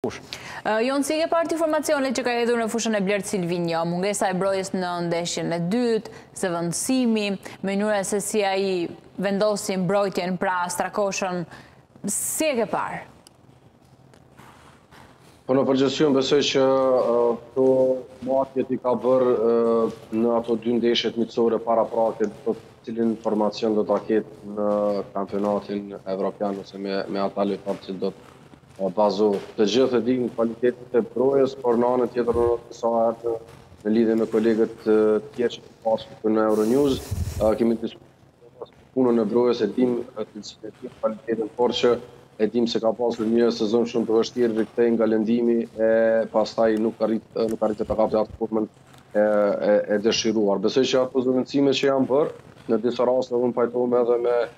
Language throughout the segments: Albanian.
fushë. Jonë, si ke partë informacionet që ka hedhur në fushën e Blerë Silvinjo, mungesa e brojës në ndeshjen e dytë, zëvendësimi, mënyra se si ai vendosi mbrojtjen pra Strakoshën, si e ke parë? Po në përgjithësi unë besoj që këto matjet i ka bërë në ato dy ndeshjet miqësore para praktit, cilin formacion do ta ketë në kampionatin evropian ose me ata lojtarë që do të bazohet. Të gjithë e dinë kvalitetet e brojës, por në anën tjetër sa herë në lidhje me kolegët tjerë që pasur në Euronews, kemi diskutuar punën e brojës, e dimë të kvalitetin, por që e dim se ka pasur një sezon shumë të vështirë rikthej nga lëndimi e pastaj nuk arrit të kapë atë formën e dëshiruar. Besoj që ato zëvendësime që janë bërë, në disa raste unë pajtohem edhe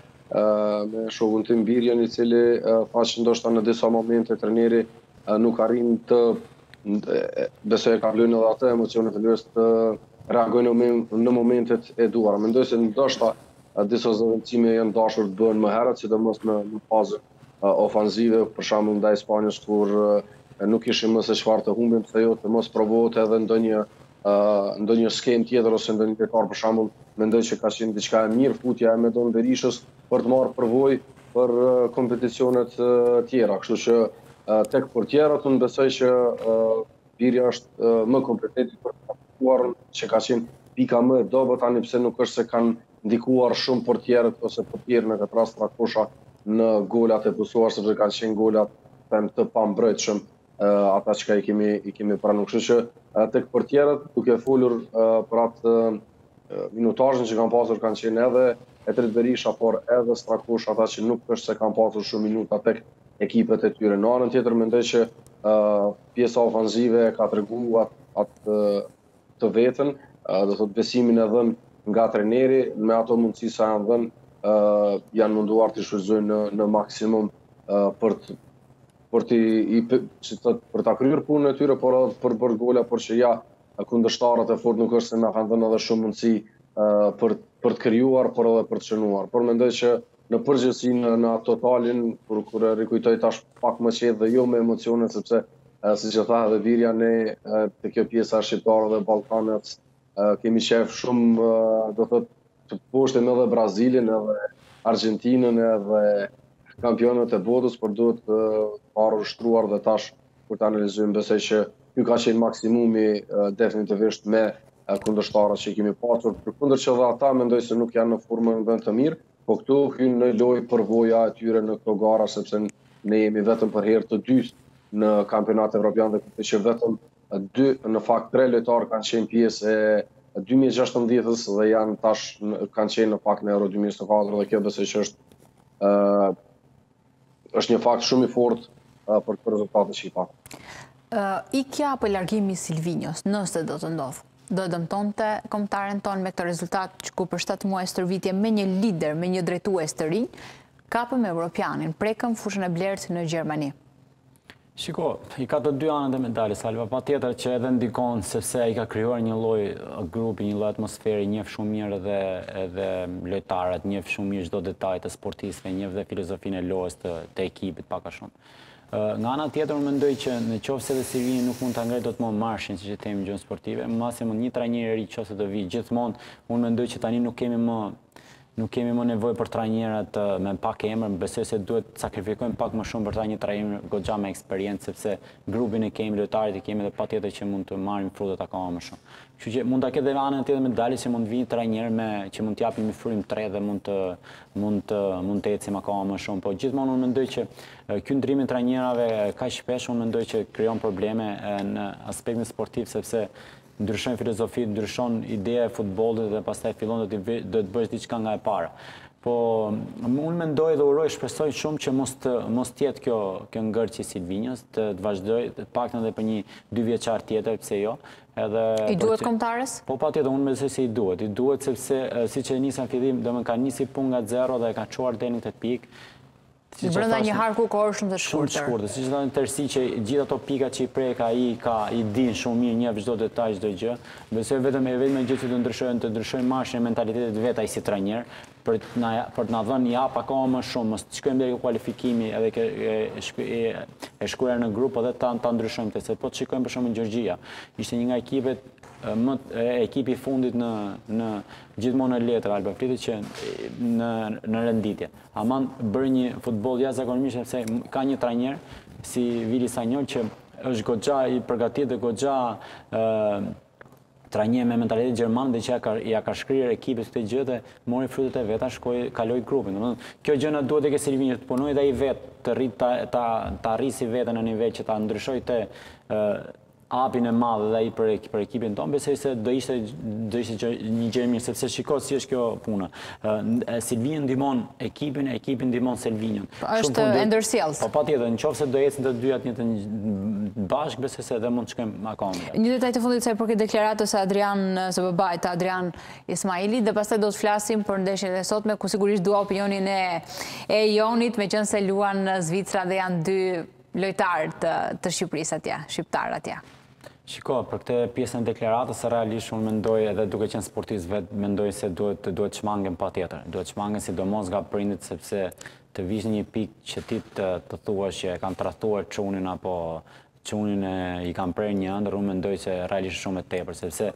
me shokun tim Birjan, i cili tha që ndoshta në disa momente trajneri nuk arrin të besoj ka vlerën edhe atë emocionet e lojës të reagojnë në momentet e duara. Mendoj se ndoshta disa zëvendësime janë dashur të bëhen më herët, sidomos në fazën ofanzive, për shembull ndaj Spanjës kur nuk ishim më se çfarë të humbim, se jo të mos provohet edhe ndonjë skem tjetër ose ndonjë lojtar, për shembull, mendoj që ka qenë diçka e mirë futja e Medon Berishës për të marrë përvojë për kompeticionet tjera, kështu që tek portierët unë besoj që Birja është më kompetent për të ndikuar që ka qenë pika më e dobët, tani pse nuk është se kanë ndikuar shumë portierët ose portierë në këtë rast Strakosha në golat e busuar, sepse kanë qenë golat të pambrojtshëm ata që i kemi pranuar. Kështu që tek portierët, duke folur për atë minutazhin që kanë pasur, kanë qenë edhe Etrit Berisha, por edhe Strakosha, ata që nuk është se kanë pasur shumë minuta tek ekipet e tyre. Në anën tjetër mendoj që pjesa ofanzive ka treguar atë të vetën, do thotë besimin e dhënë nga trajneri, me ato mundësi sa janë dhënë janë munduar të shfrytëzojnë në maksimum për ta kryer punën e tyre, por edhe për bërë gola, por që ja kundërshtarët e fortë nuk është se na kanë dhënë edhe shumë mundësi për të krijuar, por edhe për të shënuar. Por mendoj që në përgjithësi në totalin, kur e rikujtoj tash pak më qetë dhe jo me emocione, sepse siç e tha edhe Virja, ne te kjo pjesa shqiptare dhe Ballkanit kemi qef shumë, do thotë, të poshtem edhe Brazilin, edhe Argentinën, edhe kampionët e botës, por duhet parë ushtruar dhe tash kur ta analizojmë besoj që ky ka qenë maksimumi definitivisht me kundërshtarët që kemi pasur. Përkundër që dhe ata mendoj se nuk janë në formën vend të mirë, po këtu hyn në lojë përvoja e tyre në këto gara, sepse ne jemi vetëm për herë të dytë në kampionat evropian dhe kuptoj që vetëm në fakt 3 lojtarë kanë qenë pjesë e 2016-ës dhe janë tash kanë qenë në fakt në Euro 2024 dhe kjo besoj që është një fakt shumë i fortë për këtë rezultate që i pa. Ikja apo largimi i Silvinjos, nëse do të ndodhë, do të dëmtonte kombëtaren tonë me këtë rezultat që ku për 7 muaj stërvitje me një lider, me një drejtues të rinj, kapëm Europianin, prekëm fushën e Blerët në Gjermani. Shiko, i ka të dy anët e medaljes, Salva, pa tjetër që edhe ndikon sepse i ka krijuar një lloj grupi, një lloj atmosferi, njeh shumë mirë edhe lojtarët, njeh shumë mirë çdo detaj të sportistëve, njeh dhe filozofinë e lojës të ekipit pak a shumë. Nga ana tjetër unë mendoj që në qoftë se Silvini nuk mund ta ngrejë dot më marshin, siç e themi gjën sportive, maksimum një trajner i ri nëse do vi gjithmonë, unë mendoj që tani nuk kemi më nevojë për trajnerat me pak emër, besoj se duhet të sakrifikojmë pak më shumë për ta një trajner goxha me eksperiencë, sepse grupin e kemi, lojtarët e kemi dhe patjetër që mund të marrim frutet akoma më shumë. Kështu që mund ta ketë edhe anën tjetër medaljes që mund të vinë trajner që mund të japin një frymë 3 dhe mund të ecim akoma më shumë, po gjithmonë unë mendoj që ky ndryrim i trajnerave kaq shpesh unë mendoj që krijon probleme në aspektin sportiv, sepse ndryshon filozofi, ndryshon ideja e futbollit dhe pastaj fillon do të bësh diçka nga e para. Po unë mendoj dhe uroj, shpresoj shumë që mos tjetë kjo ngërçi Silvinjos, të vazhdoj, të paktën edhe për një 2 vjeçar tjetër, pse jo. I duhet kombëtarës? Po patjetër, unë mendoj se i duhet sepse siç e nisën fillim, domethënë ka nisi punë nga 0 dhe ka çuar deri në 8 pikë. Brenda një harku kohë shumë të shkurtër. Siç thonë Tersi që gjithë ato pikat që i prek ai i din shumë mirë, njeh çdo detaj, çdo gjë. Besoj vetëm gjë që të ndryshojnë marshin e mentalitetit vet ai si trajner, për të na dhënë jap akoma më shumë, mos shkojmë deri ku kualifikimi edhe e shkruar në grup edhe ta ndryshojmë këtë, se po të shikojmë për shembull Gjergjia, ishte një nga ekipet ekipi i fundit në gjithmonë në letër Alba Fliti që në renditje. Aman bëri një futboll jashtëzakonisht sepse ka një trajner si Vili Sanjol që është goxha i përgatitur dhe goxha trajner me mentalitet gjerman dhe që ja ka shkrirë ekipit këtë gjë dhe mori frutet e veta, kaloi grupin. Kjo gjë na duhet ke Silvinjo të punojë dhe ai vetë të rrit ta arrisi veten në nivel që ta ndryshojë të hapin e madh dhe ai për ekipin tonë, besoj se do ishte një gjë mirë, sepse shiko si është kjo puna. Silvinjo ndihmon ekipin ndihmon Silvinjon. Është e ndërsjellës. Po patjetër, nëse do ecin të dyja të njëjtën bashkë, besoj se edhe mund të shkojmë akoma. Një detaj të fundit sa i përket deklaratës së babait të Adrian Ismailit dhe pastaj do të flasim për ndeshjen e sotme, ku sigurisht dua opinionin e Jonit, meqense luan Zvicra dhe janë dy lojtarë të Shqipërisë atje, shqiptar atje. Shiko, për këtë pjesën e deklaratës, realisht unë mendoj edhe duke qenë sportist vetë, mendoj se duhet shmangen patjetër. Duhet shmangen sidomos nga prindit, sepse të vish një pikë që ti të thuash që e kanë tradhtuar çunin apo çunin i kanë prerë një ëndër, unë mendoj se realisht shumë e tepër, sepse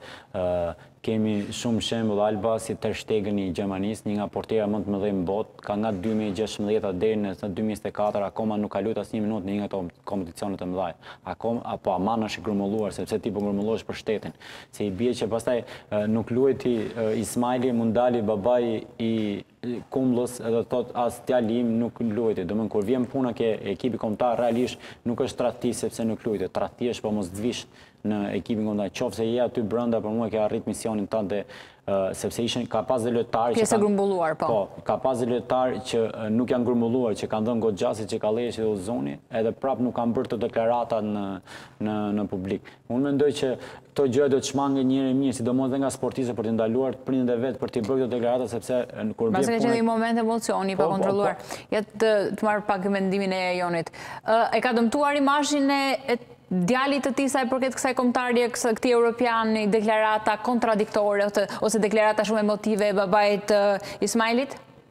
kemi shumë shembull Alba si Ter Stegen i Gjermanisë, një nga portierët më të mëdhenj në botë, ka nga 2016 deri në 2024 akoma nuk ka luajtur asnjë minutë në një nga ato kompeticione të mëdha. Apo aman është i grumbulluar sepse ti po grumbullohesh për shtetin. Se i bie që pastaj nuk luajti Ismaili, mund dali babai i Kumbullës edhe thot as djali im nuk luajti. Domethënë kur vjen puna ke ekipi kombëtar realisht nuk është tradhti sepse nuk luajti. Tradhti është po mos dvish në ekipin kombëtar. Qofse je aty brenda për mua ke arrit misionin tënd sepse ka pas dhe lojtarë pjesë grumbulluar, po. Po, ka pas dhe lojtarë që nuk janë grumbulluar, që kanë dhënë goxhasi që Kalleshi dhe Uzoni, edhe prap nuk kanë bërë të deklarata në publik. Unë mendoj që këto gjëra do të shmangen njëri mirë, sidomos dhe nga sportistët për të ndaluar prindët e vet për të bërë këto deklarata sepse kur vjen puna. Pasi ka një moment emocioni pa kontrolluar. Ja të marr pak mendimin e Jonit. E ka dëmtuar imazhin e djalit të tij sa i përket kësaj kombëtarje, këtij europiani, deklarata kontradiktore ose deklarata shumë emotive e babait Ismailit?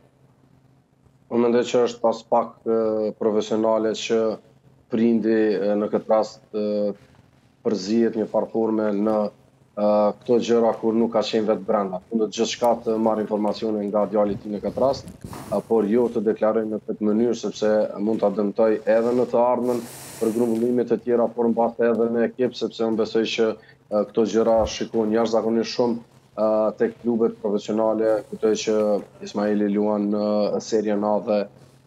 Unë mendoj që është pas pak profesionale që prindi në këtë rast përzihet një farforme në këto gjëra kur nuk ka qenë vetë brenda. Unë gjithçka të marr informacione nga djali i tij në këtë rast, por jo të deklaroj në këtë mënyrë sepse mund ta dëmtoj edhe në të ardhmen për grumbullimet e tjera, por mbase edhe në ekip, sepse unë besoj që këto gjëra shikohen jashtëzakonisht shumë tek klubet profesionale, kujtoj që Ismaili luan në Serien A dhe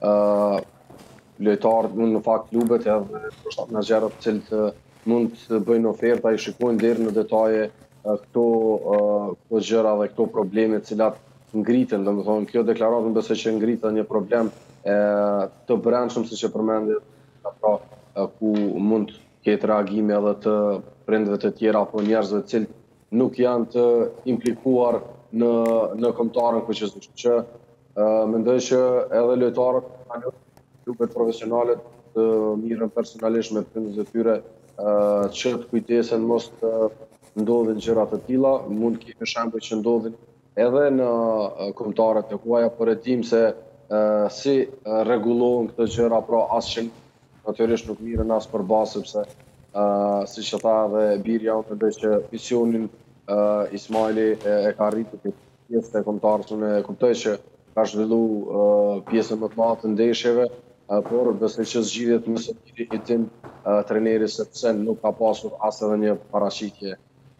lojtarët në fakt klubet edhe menaxherët të cilët mund të bëjnë oferta, i shikojnë deri në detaje këto gjëra dhe këto probleme të cilat ngriten, domethënë kjo deklaratë besoj që ngritet një problem të brendshëm siç e përmendit, pra ku mund të ketë reagime edhe të prindëve të tjera apo njerëzve të cilët nuk janë të implikuar në kombëtarën fuqizore. Që mendoj që edhe lojtarët kanë klubet profesionale të mirën personalisht me prindërit e tyre që të kujtesen mos të ndodhin gjëra të tilla, mund kemi shembuj që ndodhin edhe në kombëtarët e huaja, por e dim se si rregullohen këto gjëra, pra asgjë natyrisht nuk mirën as për bazë, sepse siç e tha edhe birja, unë mendoj që misionin Ismaili e ka arritur këtë pjesë e kombëtarës. Unë e kuptoj që ka zhvilluar pjesën më të madhe të ndeshjeve, por besoj që zgjidhjet nëse i tim trajneri sepse nuk ka pasur as edhe një paraqitje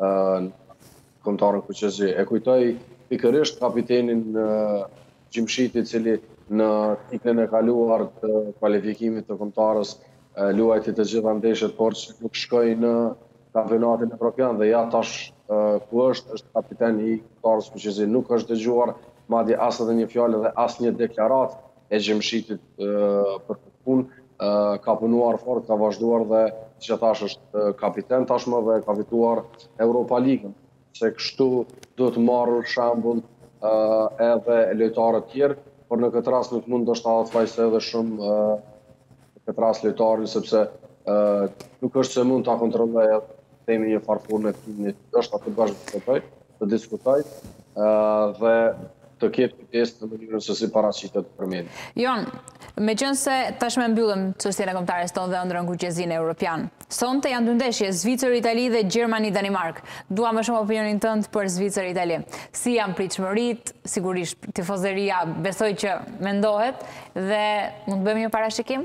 kombëtarën fuqizor. E kujtoj pikërisht kapitenin Gjimshiti, i cili në ciklin e kaluar të kualifikimit të kombëtarës luajti të gjitha ndeshjet, por që nuk shkoi në kampionatin evropian dhe ja tash ku është kapiten i kombëtarës fuqizor. Nuk është dëgjuar madje as edhe një fjalë dhe as një deklaratë e Gjimshitit për këtë punë. Ka punuar fort, ka vazhduar dhe që thash është kapiten tashmë dhe ka fituar Europa Ligën. Se kështu do të marrë shembull edhe lojtarët tjerë, por në këtë rast nuk mund ndoshta të fajsoj edhe shumë në këtë rast lojtarin, sepse nuk është se mund ta kontrolloj themi një farforme të timit, ndoshta të bashkë të diskutoj dhe të ketë kujdes në mënyrën se si paraqitet përmendje. Jon, me qënë se tashme mbyllëm çështjen e kombëtares tonë dhe ëndrrën kuqezin e Europian. Sonte janë dy ndeshje, Zvicër-Itali dhe Gjermani-Danimark. Dua më shumë opinionin tënd për Zvicër-Itali. Si janë pritshmëritë, sigurisht tifozeria besoj që mendohet dhe mund të bëjmë një parashikim?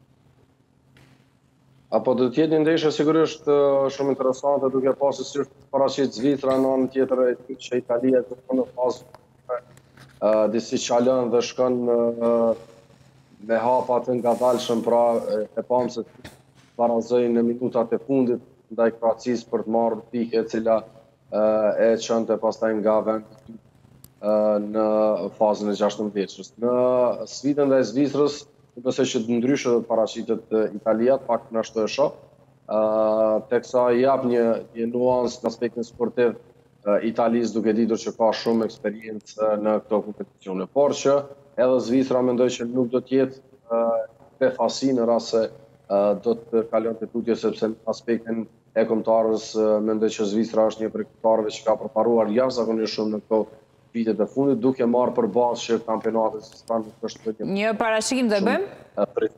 Apo do të jetë një ndeshje sigurisht shumë interesante, duke pasur si paraqit Zvicra në anën tjetër që Italia do të në fazë disi qalën dhe shkon me hapa të ngadalshëm, pra e pam se barazoi në minutat e fundit ndaj Kroacisë për të marrë pikë e cila e çonte pastaj nga vendi në fazën e 16-çës. Në sfidën ndaj Zvicrës, besoj që ndryshe do të paraqitet Italia, pak në ashtu e shoh. Teksa i jap një nuancë në aspektin sportiv Italisë, duke ditur që ka shumë eksperiencë në këto kompeticione. Por që edhe Zvicra mendoj që nuk do të jetë befasi në rast se do të kalon të tutje, sepse në aspektin e kombëtarës mendoj që Zvicra është një prej kombëtarëve që ka përparuar jashtëzakonisht shumë në këto vitet e fundit, duke marrë për bazë që kampionatet së stranë nuk është një parashikim do e bëjmë?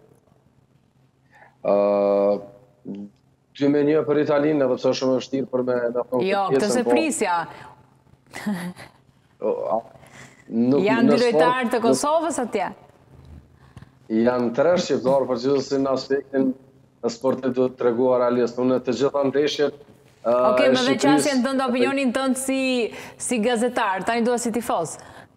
2-1 për Italinë, edhe pse është shumë e vështirë për me në thonë. Jo, këtë se prisja. Janë dy lojtarë të Kosovës atje? Janë 3 shqiptarë, përgjithësi në aspektin në sportit do të treguar realisht. Unë të gjitha ndeshjet Oke, me dhe qasjen tënd opinionin tënd si gazetar, tani duhet si tifoz.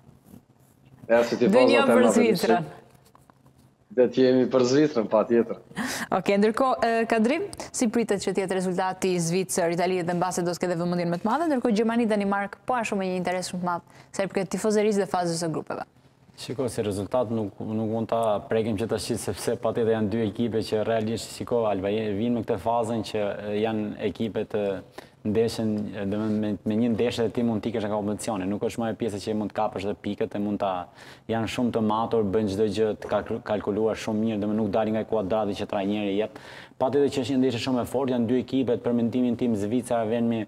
Si tifoz 2-1 për Zvicrën. Dhe t'jemi për Zvicrën, pa tjetër. Oke, ndërkohë, Kadrim, si pritet që tjetë rezultati Zvicër, Italia dhe mbase do s'ke dhe vëmendjen më të madhe, ndërkohë Gjermani, Danimark, po ashtu me një interes shumë të madhe, sa i përket tifozerisë dhe fazës së grupeve. Shiko, si rezultat nuk mund ta prekim që tash, sepse patjetër janë dy ekipe që realisht, shiko, Alba vinë me këtë fazën që janë ekipe të ndeshen, me një ndeshje dhe ti mund t'ikesh në kompeticione. Nuk është më e pjesë që mund t'kapësh dhe pikët, janë shumë të matur, bëjnë çdo gjë të kalkuluar shumë mirë, dhe nuk dalin nga kuadrati që trajneri jep. Patjetër që është një ndeshje shumë e fortë, janë dy ekipet, për mendimin tim Zvicra vjen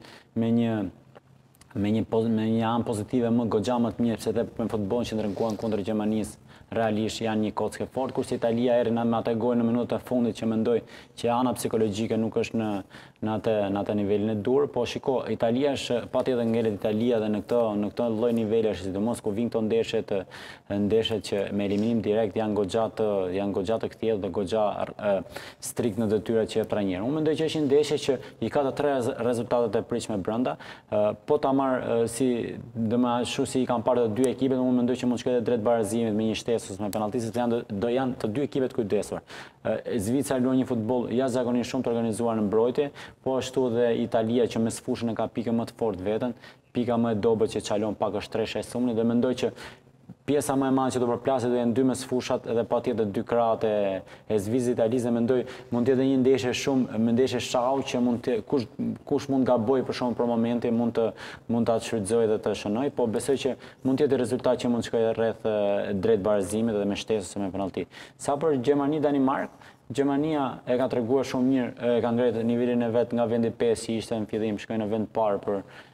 me një anë pozitive më goxha më të mirë, sepse edhe me futbollin që ndërkohen kundër Gjermanisë realisht janë një kockë fort, kurse Italia erdhi me atë gojë në minutën e fundit që mendoj që ana psikologjike nuk është në atë nivelin e dur, po shiko, Italia është patjetër ngelet Italia dhe në këtë lloj nivelesh, sidomos ku vijnë këto ndeshjet që me eliminim direkt janë goxha të kthjellë dhe goxha strikt në detyrat që jep trajneri. Unë mendoj që është një ndeshje që i ka të 3 rezultatet e pritshme brenda, po ta marr si ashtu si i kanë parë të dy ekipet, unë mendoj që mund të shkojë drejt barazimit me një shtesës me penallti, sepse janë të dy ekipet kujdesur. Zvicra luan një futboll jashtëzakonisht shumë të organizuar në mbrojtje, po ashtu dhe Italia që mes fushën e ka pikën më të fortë veten, pika më e dobët që çalon pak është 3-6 dhe mendoj që pjesa më e madhe që do përplaset do janë 2 mes fushat dhe patjetër 2 krahët e Zvicrës Italisë, mendoj mund të jetë një ndeshje shumë, një ndeshje shau që kush mund gaboj për shkak për momente mund ta shfrytëzojë dhe të shënoj, po besoj që mund të jetë rezultat që mund të shkojë rreth drejt barazimit dhe me shtesës me penallti. Sa për Gjermani Danimark, Gjermania e ka treguar shumë mirë, e ka ngretë nivelin e vet nga vendi 5 që ishte në fillim, shkoi në vend parë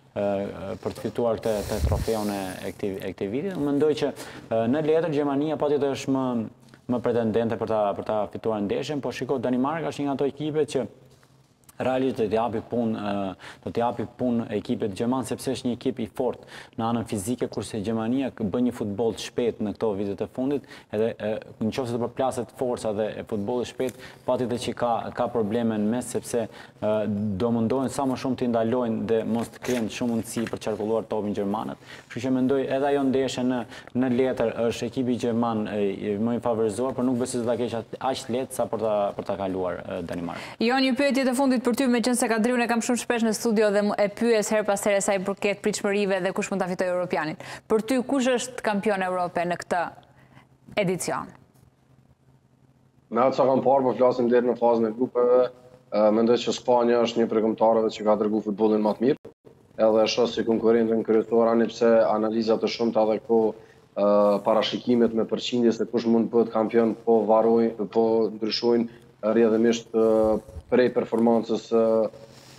për të fituar këtë trofeun e këtij viti. Unë mendoj që në letër Gjermania patjetër është më pretendente për ta fituar ndeshjen, po shiko, Danimarka është një nga ato ekipe që realisht do t'i japi punë ekipet gjerman, sepse është një ekip i fortë në anën fizike, kurse Gjermania bën një futboll të shpejt në këto vitet e fundit, edhe nëse të përplaset forca dhe futbolli i shpejt, patjetër që ka probleme në mes, sepse do mundohen sa më shumë të ndalojnë dhe mos të krijojnë shumë mundësi për qarkulluar topin gjermanët. Kështu që mendoj edhe ajo ndeshje në letër është ekipi gjerman më i favorizuar, por nuk besoj se ta keq aq lehtë sa për ta kaluar Danimarkën. Jo, një pyetje të fundit për ty, me qënë se Kadriun e kam shumë shpesh në studio dhe e pyes her pas here sa i përket pritshmërive dhe kush mund ta fitojë Europianin. Për ty, kush është kampion Europe në këtë edicion? Me atë sa kam parë, po flasim deri në fazën e grupeve, mendoj që Spanja është një prej kombëtarëve që ka treguar futbollin më të mirë, edhe shoh si konkurrentën kryesor, anipse analiza të shumta edhe këto parashikimet me përqindje se kush mund të bëhet kampion, po ndryshojnë rrjedhimisht prej performancës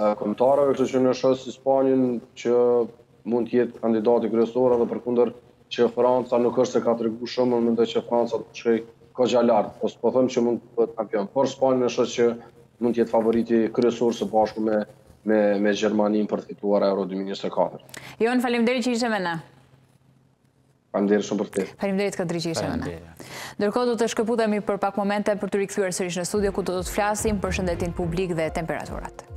kombëtarëve, kështu që në shoh si Spanjën që mund të jetë kandidati kryesor, edhe përkundër që Franca nuk është se ka tregu shumë, unë mendoj që Franca do të shkojë kogja lart, po them që mund të bëhet kampion. Por Spanja është që mund të jetë favoriti kryesor së bashku me Gjermaninë për të fituar Euro 2024. Jon, faleminderit që ishe me ne. Faleminderit shumë për të. Faleminderit Kadri që ishe me ne. Ndërkohë do të shkëputemi për pak momente për të rikthyer sërish në studio ku do të flasim për shëndetin publik dhe temperaturat.